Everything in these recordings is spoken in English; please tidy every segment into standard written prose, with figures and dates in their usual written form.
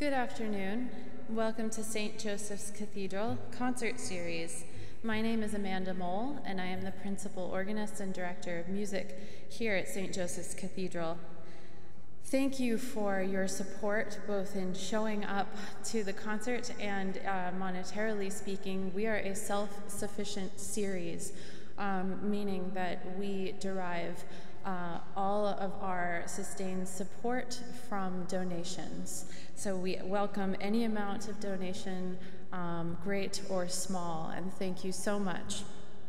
Good afternoon. Welcome to St. Joseph's Cathedral Concert Series. My name is Amanda Mole, and I am the Principal Organist and Director of Music here at St. Joseph's Cathedral. Thank you for your support, both in showing up to the concert and monetarily speaking. We are a self-sufficient series, meaning that we derive all of our sustained support from donations. So we welcome any amount of donation, great or small, and thank you so much.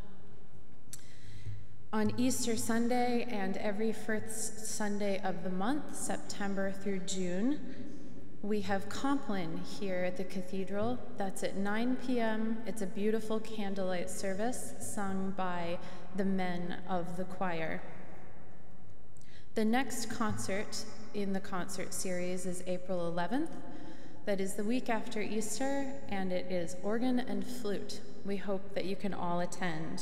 On Easter Sunday and every first Sunday of the month, September through June, we have Compline here at the Cathedral. That's at 9 p.m. It's a beautiful candlelight service sung by the men of the choir. The next concert in the concert series is April 11th. That is the week after Easter, and it is organ and flute. We hope that you can all attend.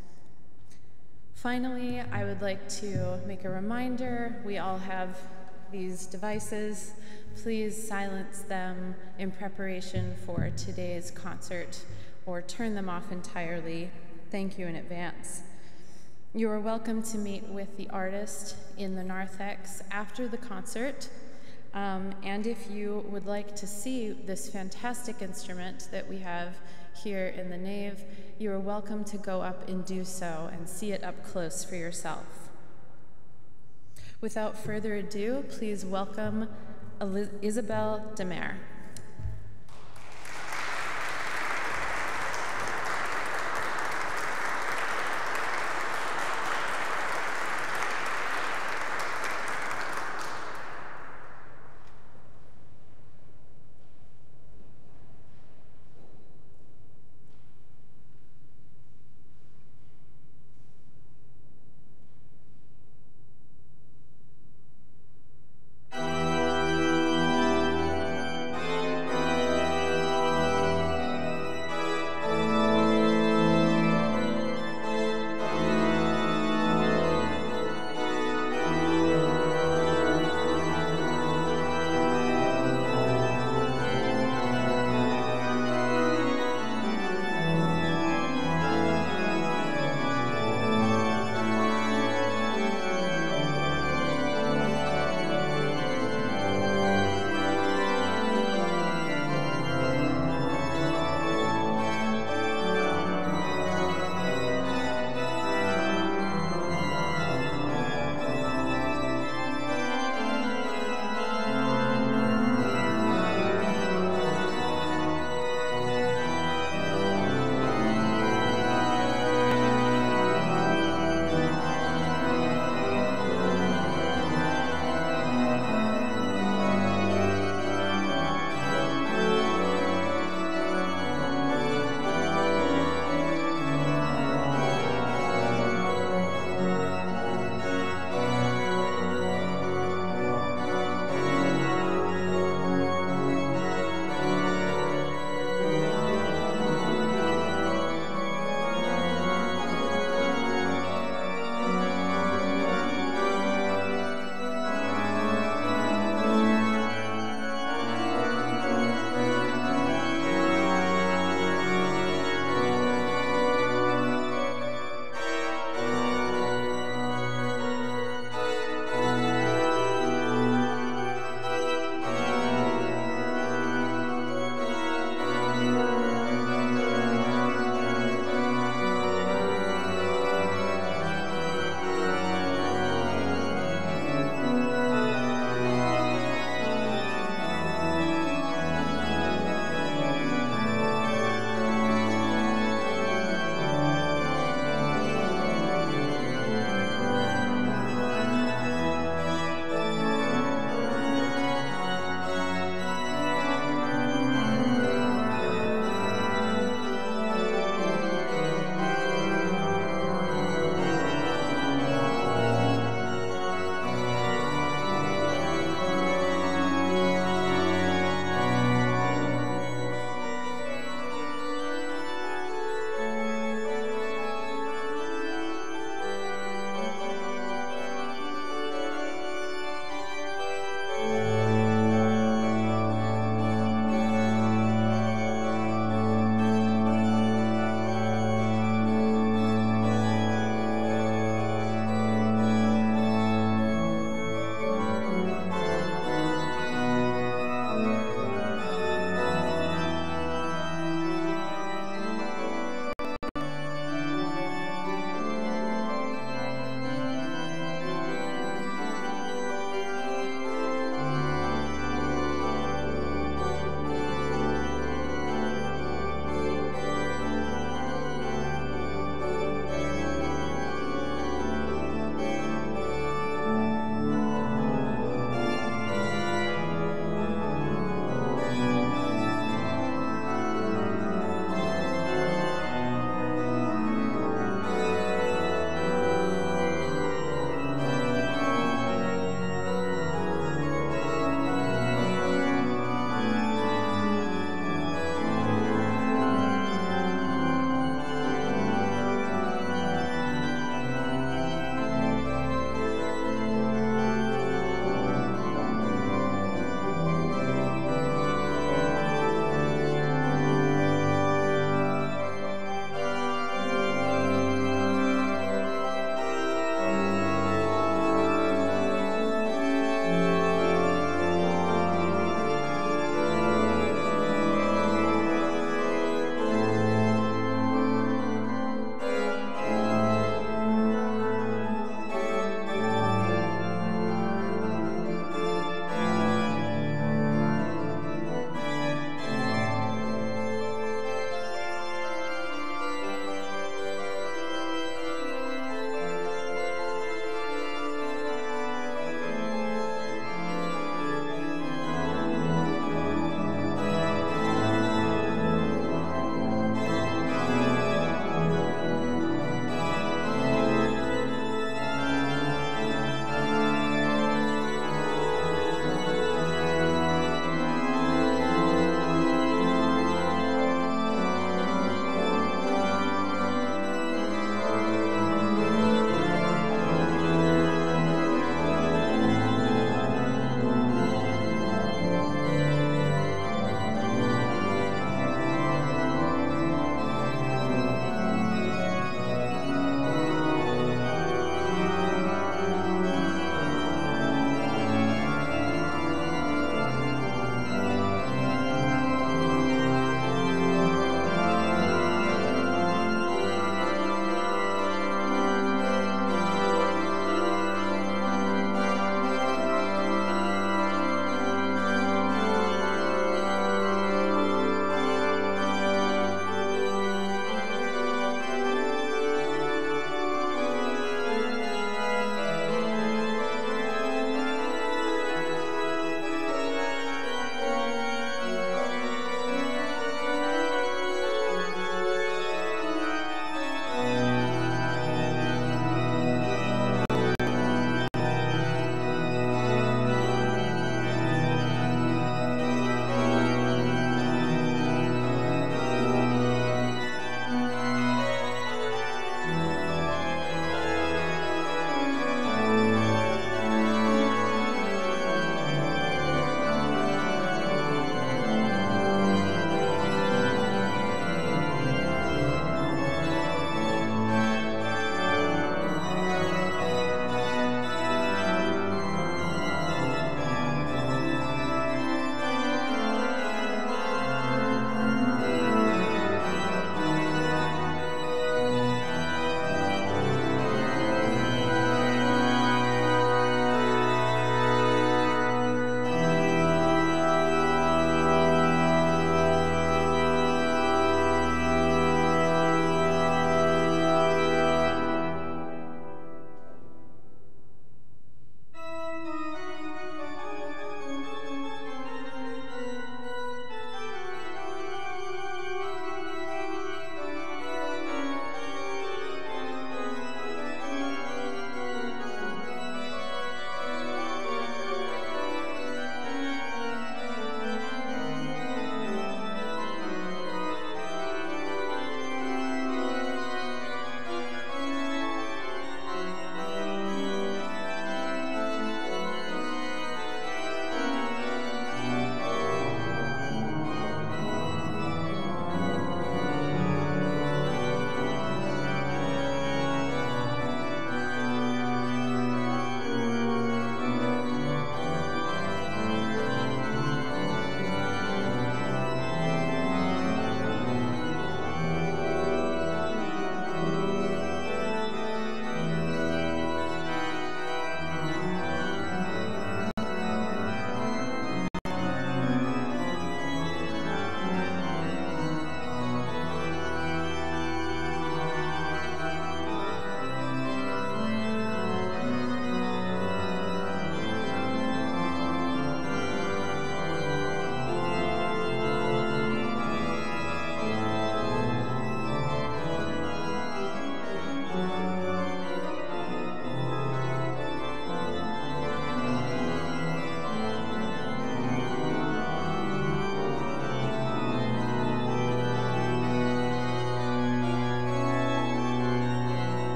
Finally, I would like to make a reminder. We all have these devices. Please silence them in preparation for today's concert or turn them off entirely. Thank you in advance. You are welcome to meet with the artist in the narthex after the concert. And if you would like to see this fantastic instrument that we have here in the nave, you are welcome to go up and do so and see it up close for yourself. Without further ado, please welcome Isabelle Demare.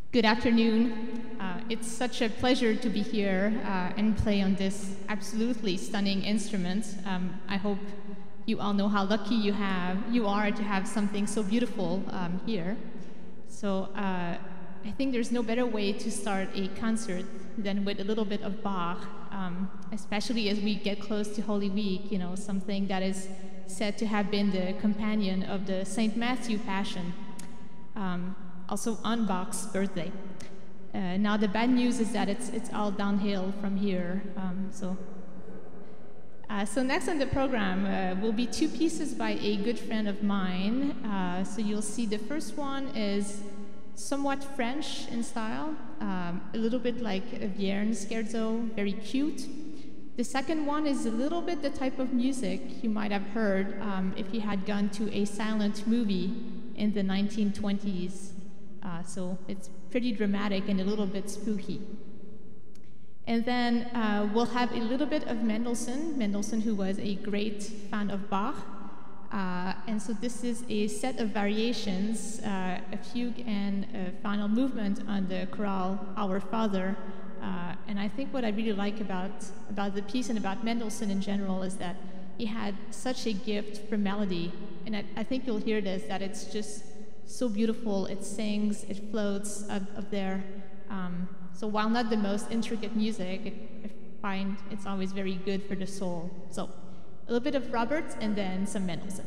Good afternoon. It's such a pleasure to be here and play on this absolutely stunning instrument. I hope you all know how lucky you are to have something so beautiful here. So I think there's no better way to start a concert than with a little bit of Bach, especially as we get close to Holy Week, you know, something that is said to have been the companion of the St. Matthew Passion. Also on Bach's birthday. Now the bad news is that it's all downhill from here. So next on the program will be two pieces by a good friend of mine. So you'll see the first one is somewhat French in style, a little bit like a Vierne scherzo, very cute. The second one is a little bit the type of music you might have heard if you had gone to a silent movie in the 1920s. So it's pretty dramatic and a little bit spooky. And then we'll have a little bit of Mendelssohn, who was a great fan of Bach. And so this is a set of variations, a fugue and a final movement on the chorale Our Father. And I think what I really like about the piece and about Mendelssohn in general is that he had such a gift for melody. And I think you'll hear this, that it's just so beautiful. It sings, it floats up there. So while not the most intricate music, I find it's always very good for the soul. So a little bit of Roberts and then some Mendelssohn.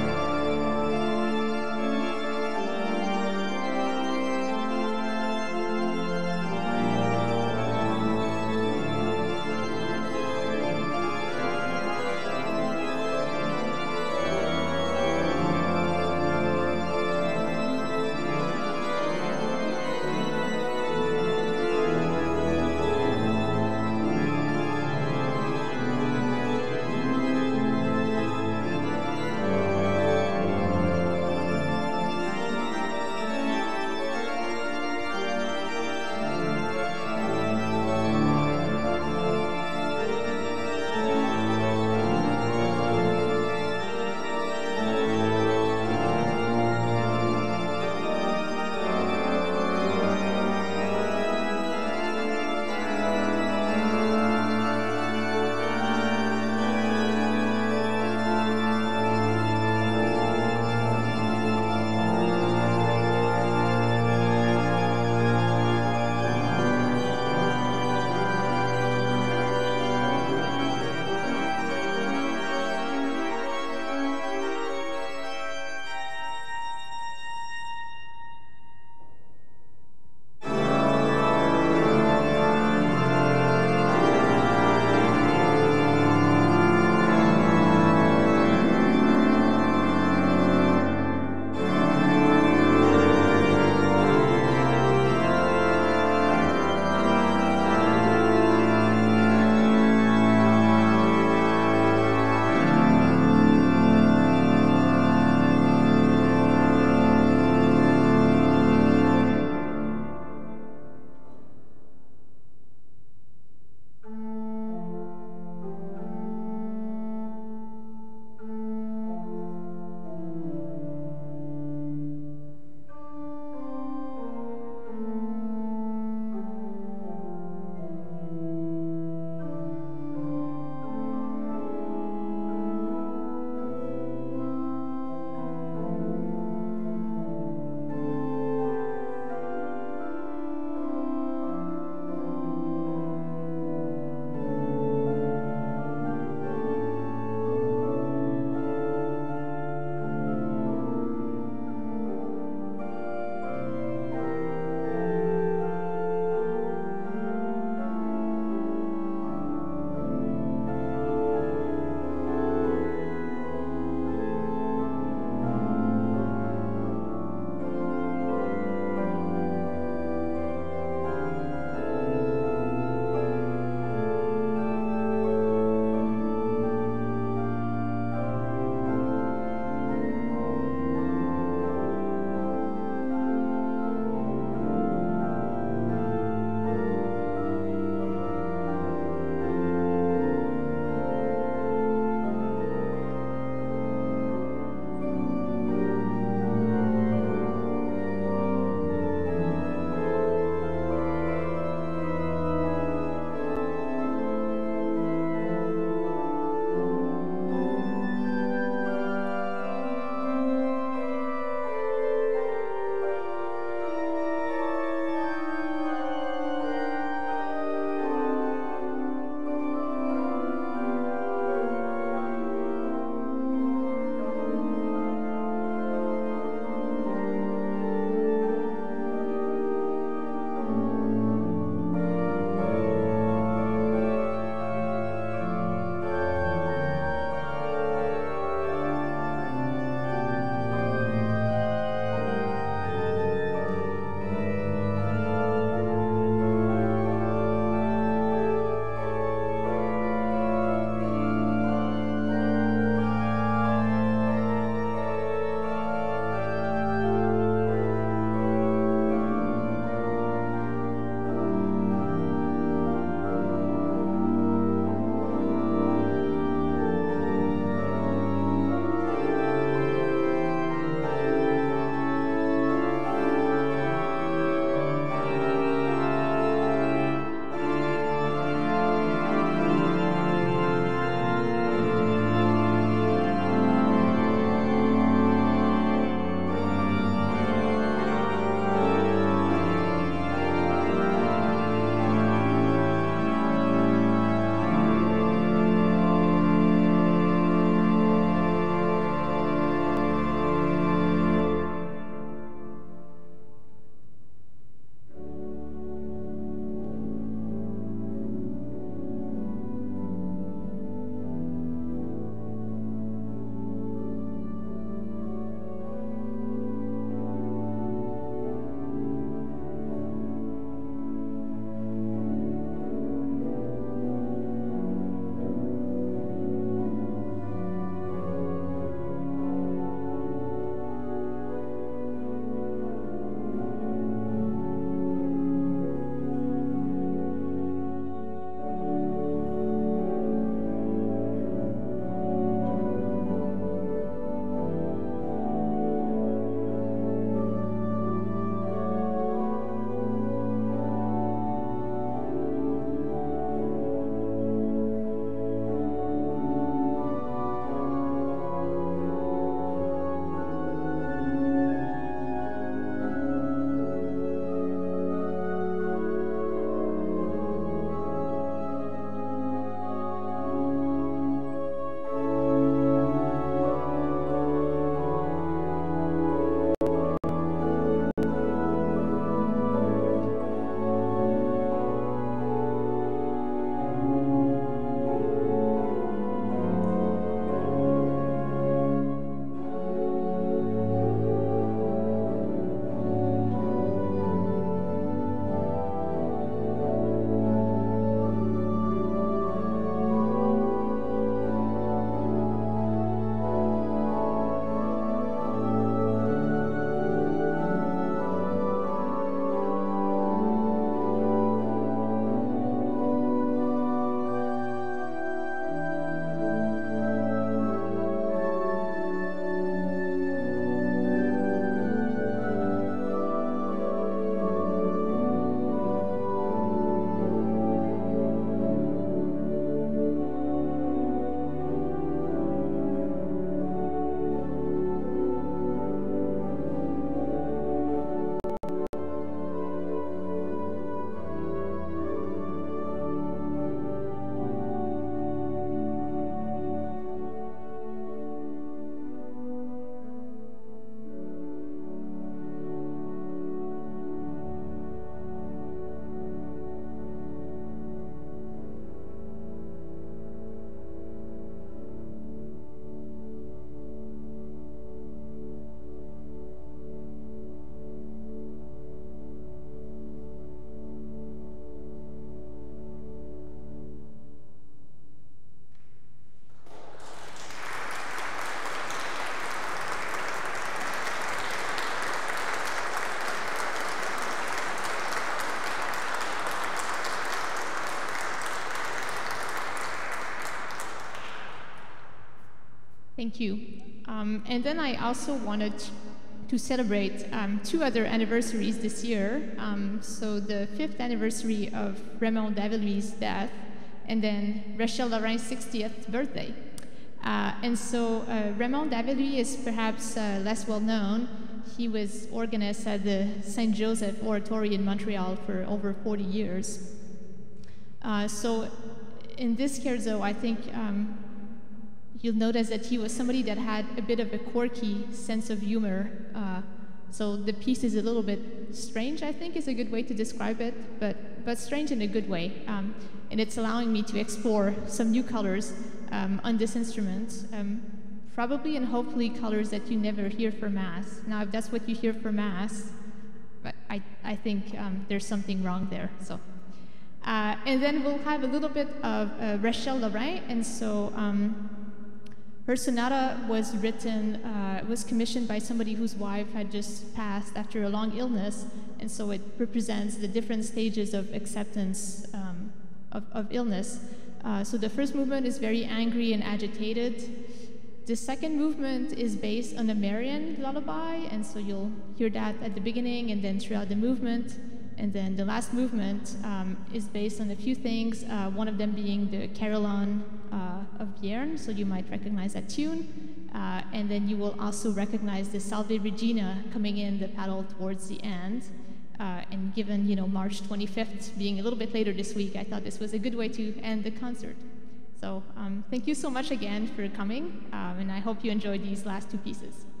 Thank you. And then I also wanted to celebrate 2 other anniversaries this year. So the 5th anniversary of Raymond Davelui's death, and then Rachel Lorrain's 60th birthday. And so Raymond Davelui is perhaps less well known. He was organist at the St. Joseph Oratory in Montreal for over 40 years. So in this scherzo, I think you'll notice that he was somebody that had a bit of a quirky sense of humor. So the piece is a little bit strange, I think is a good way to describe it, but strange in a good way. And it's allowing me to explore some new colors on this instrument, probably and hopefully colors that you never hear for Mass. Now, if that's what you hear for Mass, I think there's something wrong there. So, and then we'll have a little bit of Rachel Lorrain, and so her sonata was written, was commissioned by somebody whose wife had just passed after a long illness, and so it represents the different stages of acceptance of illness. So the first movement is very angry and agitated. The second movement is based on a Marian lullaby, and so you'll hear that at the beginning and then throughout the movement. And then the last movement is based on a few things, one of them being the Carillon of Vierne, so you might recognize that tune. And then you will also recognize the Salve Regina coming in the paddle towards the end. And given, March 25th being a little bit later this week, I thought this was a good way to end the concert. So thank you so much again for coming, and I hope you enjoyed these last 2 pieces.